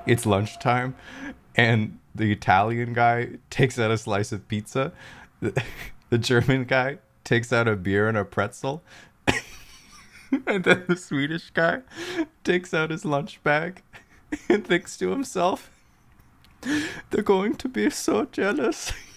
it's lunchtime, and the Italian guy takes out a slice of pizza. The, the German guy takes out a beer and a pretzel. And then the Swedish guy takes out his lunch bag and thinks to himself, they're going to be so jealous.